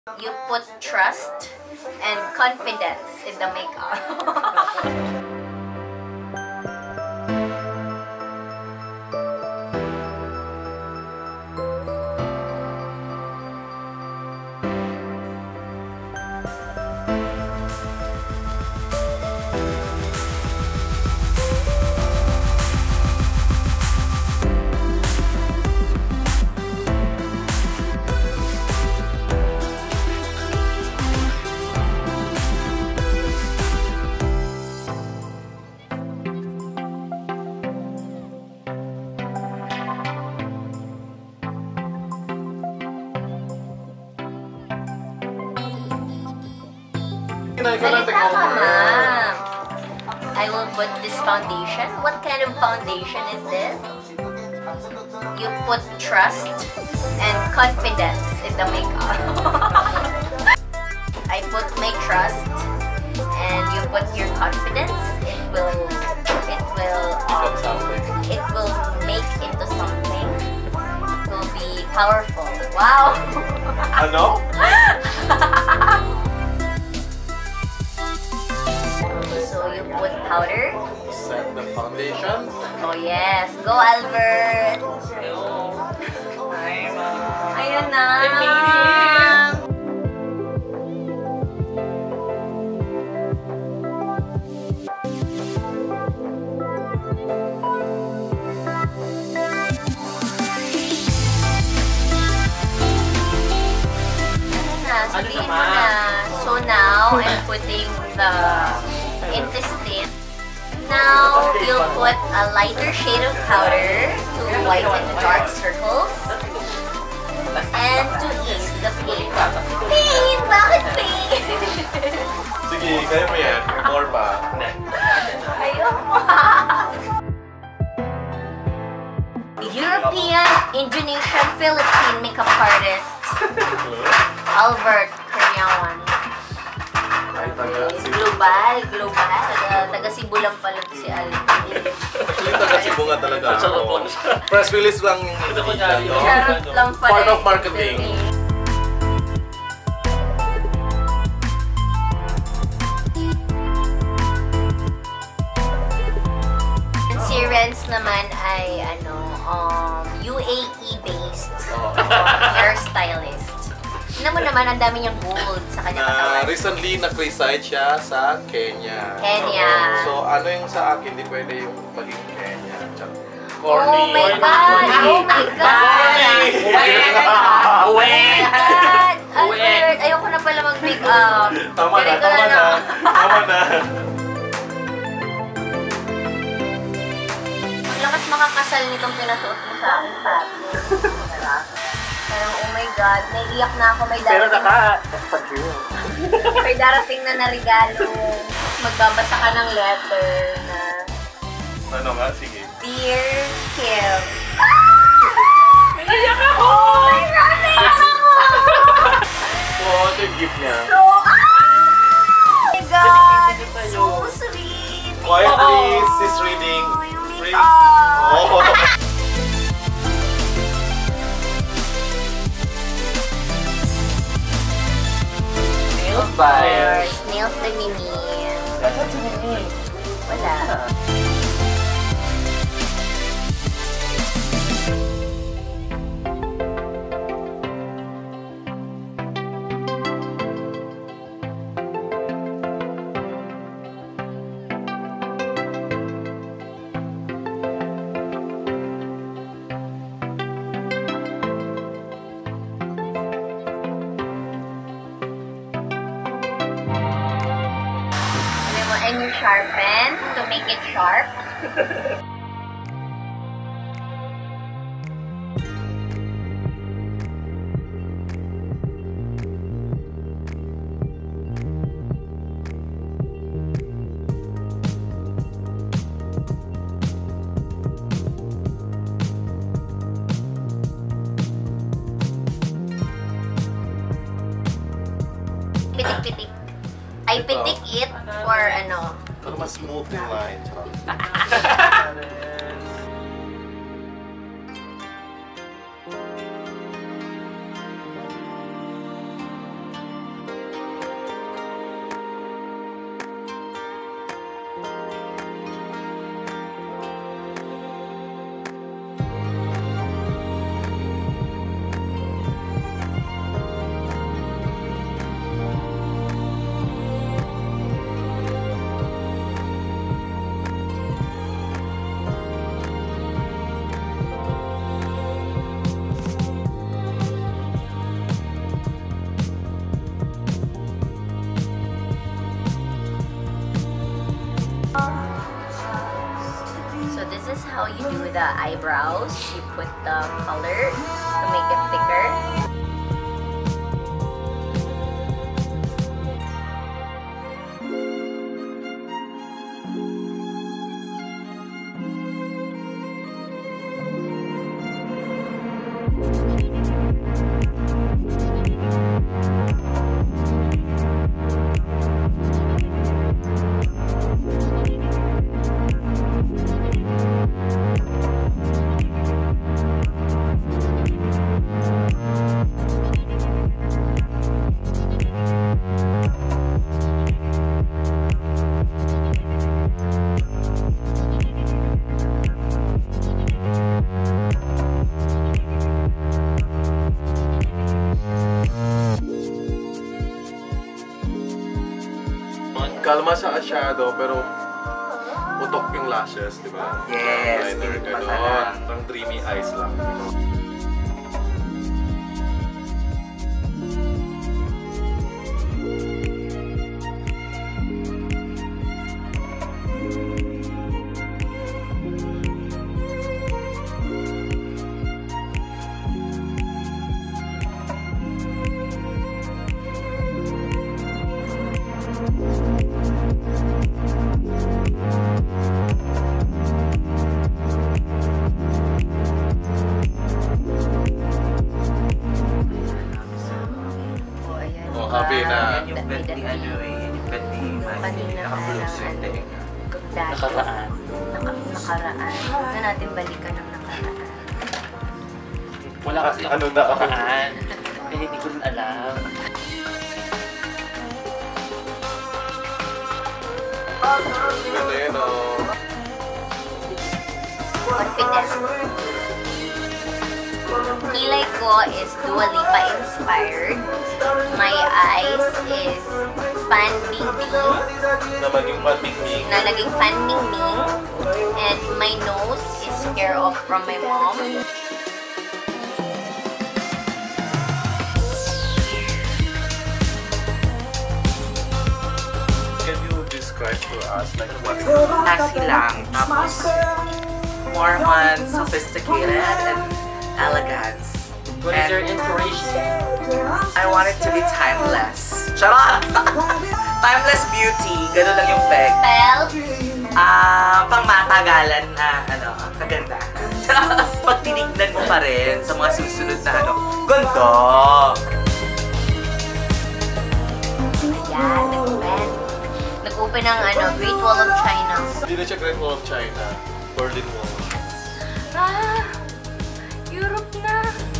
You put trust and confidence in the makeup. Salita ka, ma'am. I will put this foundation. What kind of foundation is this? You put trust and confidence in the makeup. I put my trust and you put your confidence. It will make into something. It will be powerful. Wow. Ano? So you put powder. Set the foundation. Oh yes. Go, Albert. Hi, Mom. Ayan na. Sabihin mo na. So now, I'm putting the intestine. Now, you'll put a lighter shade of powder to whiten the dark circles and to ease the pain. Pain! Bakit pain? Sige, kaya mo yan. More pa. Ayoko. European, Indonesian, Philippine makeup artist. Albert Kurniawan. Global. Taga Cebu lang pala si Albert. Actually, taga Cebu nga talaga ako. Press release lang yung Charot lang pala. Part of marketing. Si Renz naman ay UAE-based hairstylist. Tignan mo naman, ang dami niyang gold sa kanyang katawan. Recently, na-reside siya sa Kenya. So, ano yung sa akin, di pwede yung maging Kenya. Oh my God! Oh my God! Oh my God! Albert, ayoko na pala mag-makeup. Tama na. Lakas makakasal nitong pinasuot mo sa akin, Papi. Parang, oh my God, naiiyak na ako. May darating, may darating na regalo. Tapos magbabasa ka ng letter na... Ano nga? Sige. Dear Kim. Naiiyak ako! Oh my God, naiiyak ako! So, ito yung gift niya. So, oh my God, so sweet. Quietly, she's reading. Oh. Nails by... Nails by Mimi. Nasaan si Mimi? Wala. And you sharpen to make it sharp. Pitik-pitik. I pitik it for ano. Para mas smooth yung line. you do the eyebrows. You put the color to make it thicker. Kalma sa eyeshadow, pero putok yung lashes, di ba? Yes, Liner, hindi ganon. masarap. Ang dreamy eyes lang. Happy na. Yan yung pet ni ano eh. Yan yung pet ni Kanina naka-blue parang suit eh. dati. Nakaraan. Nakaraan. Huwag na natin balikan ang nakaraan. Wala kasi Ano na ako? nakaraan. Eh, hindi ko rin alam. Ganda yun, oh. Confident. Kilay ko is Dua Lipa inspired. My eyes is Fan Bingbing. Na maging panbingning. Na naging Fan Bingbing. And my nose is Hair Off from my mom. Can you describe to us like what is Classy lang. Tapos, more on sophisticated and elegance. What is your inspiration? I want it to be timeless. Charot! Timeless beauty. Ganun lang yung peg. Spell. Pang matagalan na, kaganda. Pag tinignan mo pa rin sa mga susunod na ganda! Ayan, nag-open. Nag-open ang Great Wall of China. Hindi na siya Great Wall of China. Berlin Wall. Europe na.